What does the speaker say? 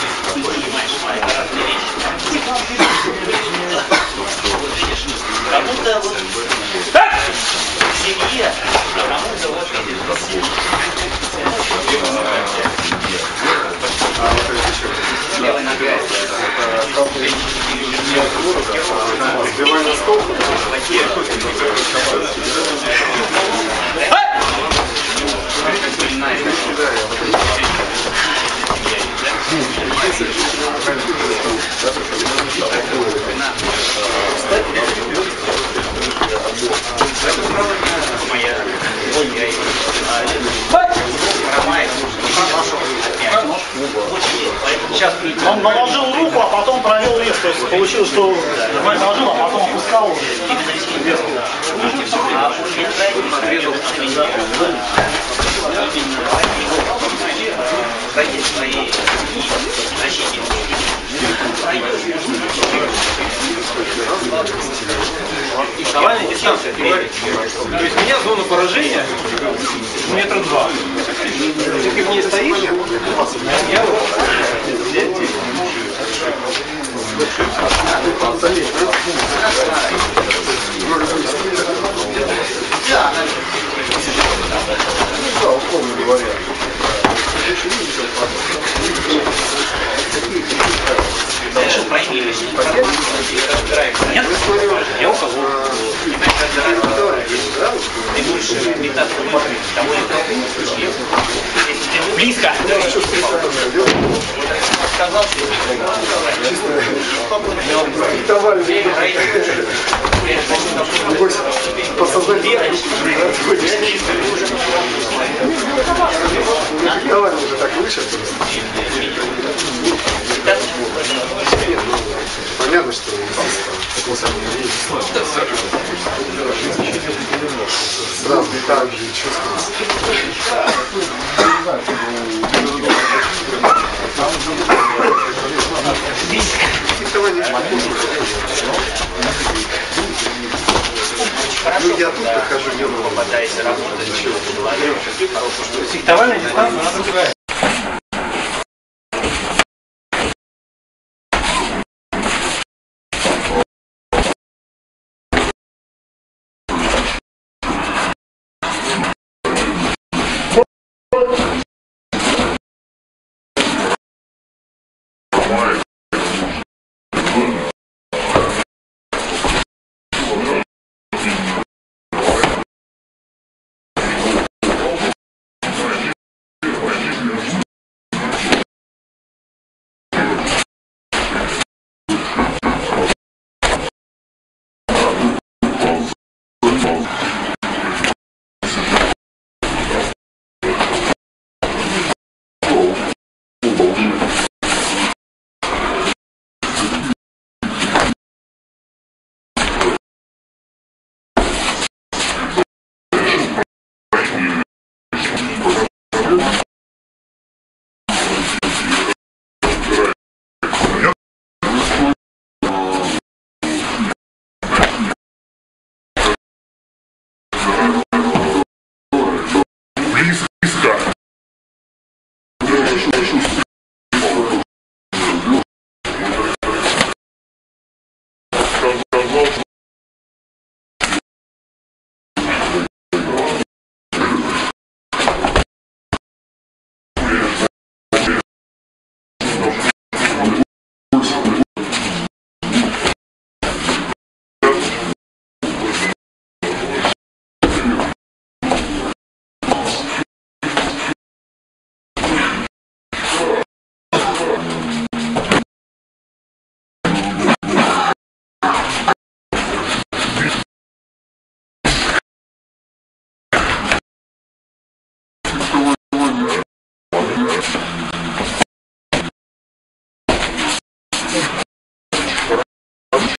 Кому-то вот в семье, а кому-то вот левой ногой. Сбивай на стол. Он наложил руку, а потом провел вес. То есть получилось, что наложил, а потом опускал вверх. Фехтовальная дистанция, говорит. То есть у меня зона поражения метра 2. Если ты в ней стоишь, я условно говоря. Решил проявились. Нет? Я у кого? Ты будешь метаться того и близко. Сказал, Давай уже так выше. Понятно, что сразу так же ну, я тут прохожу, не попадайся работать, чего в голове. Фехтовальная дистанция, она другая.